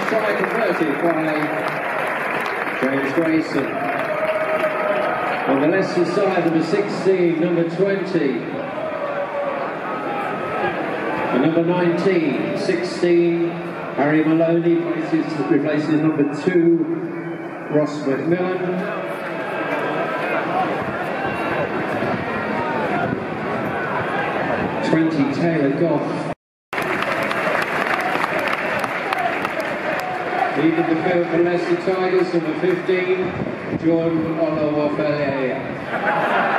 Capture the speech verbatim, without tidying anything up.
try converted by James Grayson. On the Leicester side, number sixteen, number twenty. And number nineteen, sixteen, Harry Maloney replaces, replaces number two, Ross McMillan. twenty, Taylor Goff. Leading the field for Leicester Tigers, number fifteen, John Olawofele.